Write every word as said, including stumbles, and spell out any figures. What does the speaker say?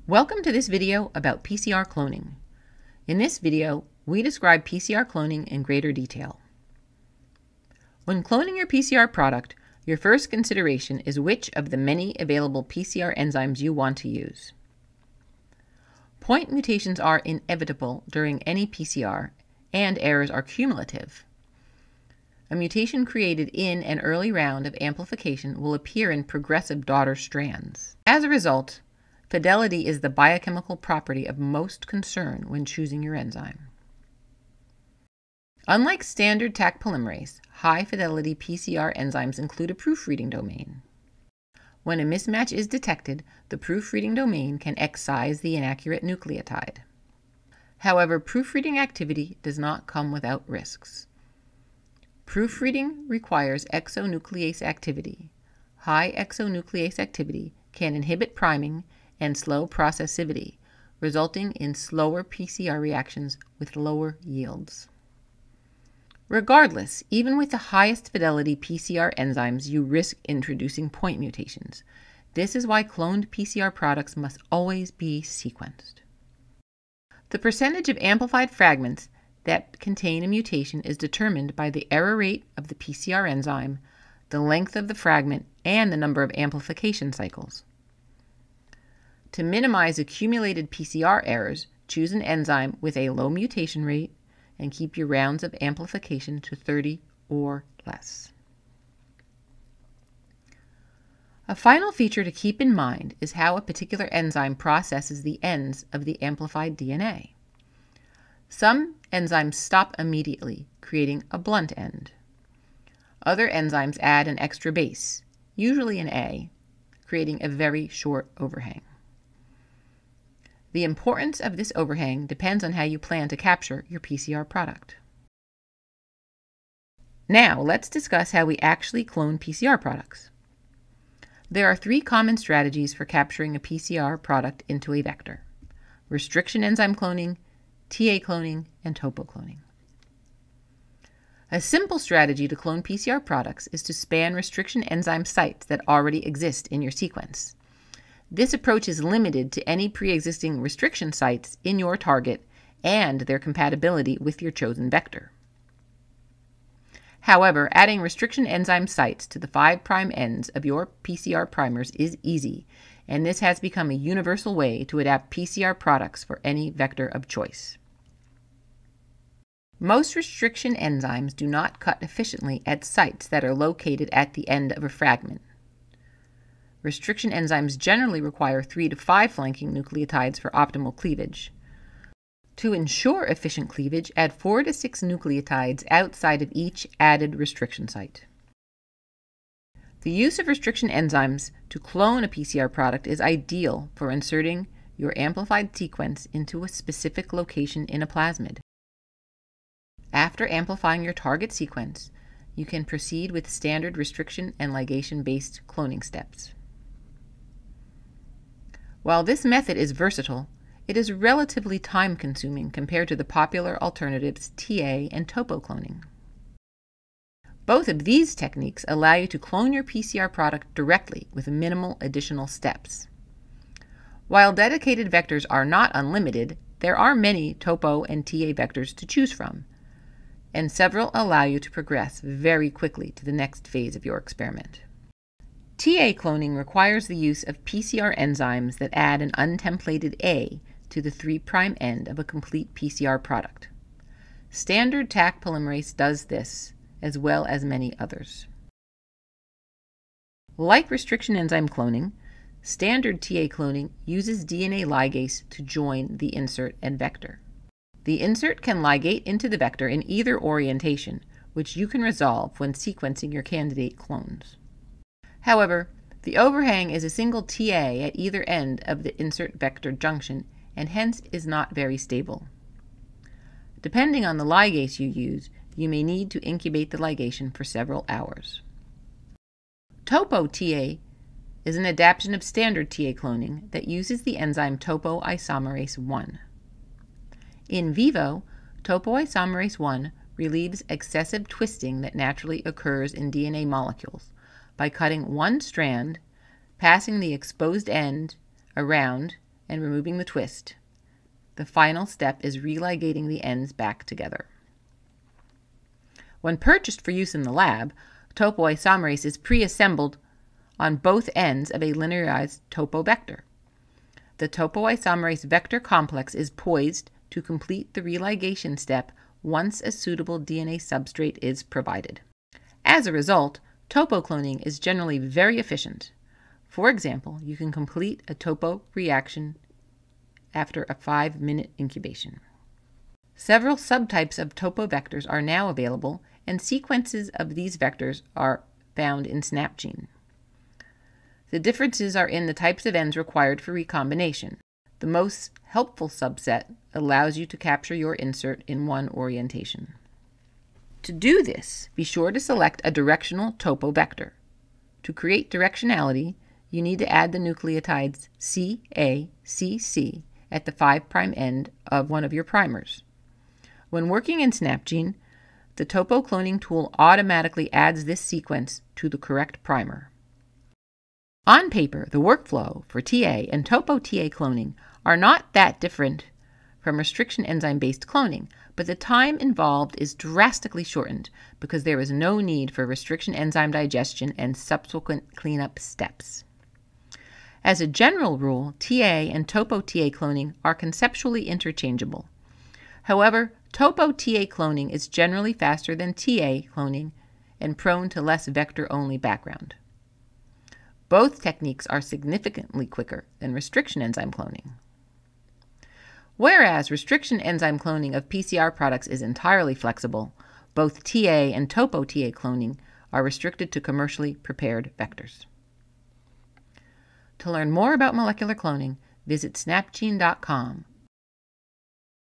Welcome to this video about P C R cloning. In this video, we describe P C R cloning in greater detail. When cloning your P C R product, your first consideration is which of the many available P C R enzymes you want to use. Point mutations are inevitable during any P C R, and errors are cumulative. A mutation created in an early round of amplification will appear in progressive daughter strands. As a result, fidelity is the biochemical property of most concern when choosing your enzyme. Unlike standard Taq polymerase, high-fidelity P C R enzymes include a proofreading domain. When a mismatch is detected, the proofreading domain can excise the inaccurate nucleotide. However, proofreading activity does not come without risks. Proofreading requires exonuclease activity. High exonuclease activity can inhibit priming and slow processivity, resulting in slower P C R reactions with lower yields. Regardless, even with the highest fidelity P C R enzymes, you risk introducing point mutations. This is why cloned P C R products must always be sequenced. The percentage of amplified fragments that contain a mutation is determined by the error rate of the P C R enzyme, the length of the fragment, and the number of amplification cycles. To minimize accumulated P C R errors, choose an enzyme with a low mutation rate and keep your rounds of amplification to thirty or less. A final feature to keep in mind is how a particular enzyme processes the ends of the amplified D N A. Some enzymes stop immediately, creating a blunt end. Other enzymes add an extra base, usually an A, creating a very short overhang. The importance of this overhang depends on how you plan to capture your P C R product. Now, let's discuss how we actually clone P C R products. There are three common strategies for capturing a P C R product into a vector: restriction enzyme cloning, T A cloning, and TOPO cloning. A simple strategy to clone P C R products is to span restriction enzyme sites that already exist in your sequence. This approach is limited to any pre-existing restriction sites in your target and their compatibility with your chosen vector. However, adding restriction enzyme sites to the five prime ends of your P C R primers is easy, and this has become a universal way to adapt P C R products for any vector of choice. Most restriction enzymes do not cut efficiently at sites that are located at the end of a fragment. Restriction enzymes generally require three to five flanking nucleotides for optimal cleavage. To ensure efficient cleavage, add four to six nucleotides outside of each added restriction site. The use of restriction enzymes to clone a P C R product is ideal for inserting your amplified sequence into a specific location in a plasmid. After amplifying your target sequence, you can proceed with standard restriction and ligation-based cloning steps. While this method is versatile, it is relatively time-consuming compared to the popular alternatives T A and TOPO cloning. Both of these techniques allow you to clone your P C R product directly with minimal additional steps. While dedicated vectors are not unlimited, there are many TOPO and T A vectors to choose from, and several allow you to progress very quickly to the next phase of your experiment. T A cloning requires the use of P C R enzymes that add an untemplated A to the three prime end of a complete P C R product. Standard Taq polymerase does this, as well as many others. Like restriction enzyme cloning, standard T A cloning uses D N A ligase to join the insert and vector. The insert can ligate into the vector in either orientation, which you can resolve when sequencing your candidate clones. However, the overhang is a single T A at either end of the insert vector junction and hence is not very stable. Depending on the ligase you use, you may need to incubate the ligation for several hours. TOPO T A is an adaptation of standard T A cloning that uses the enzyme topoisomerase one. In vivo, topoisomerase one relieves excessive twisting that naturally occurs in D N A molecules by cutting one strand, passing the exposed end around and removing the twist. The final step is religating the ends back together. When purchased for use in the lab, topoisomerase is pre-assembled on both ends of a linearized topo vector. The topoisomerase vector complex is poised to complete the religation step once a suitable D N A substrate is provided. As a result, topo cloning is generally very efficient. For example, you can complete a topo reaction after a five-minute incubation. Several subtypes of topo vectors are now available, and sequences of these vectors are found in SnapGene. The differences are in the types of ends required for recombination. The most helpful subset allows you to capture your insert in one orientation. To do this, be sure to select a directional topo vector. To create directionality, you need to add the nucleotides C A C C at the five prime end of one of your primers. When working in SnapGene, the topo cloning tool automatically adds this sequence to the correct primer. On paper, the workflow for T A and topo T A cloning are not that different from restriction enzyme-based cloning, but the time involved is drastically shortened because there is no need for restriction enzyme digestion and subsequent cleanup steps. As a general rule, T A and topo T A cloning are conceptually interchangeable. However, topo T A cloning is generally faster than T A cloning and prone to less vector-only background. Both techniques are significantly quicker than restriction enzyme cloning. Whereas restriction enzyme cloning of P C R products is entirely flexible, both T A and topo T A cloning are restricted to commercially prepared vectors. To learn more about molecular cloning, visit snapgene dot com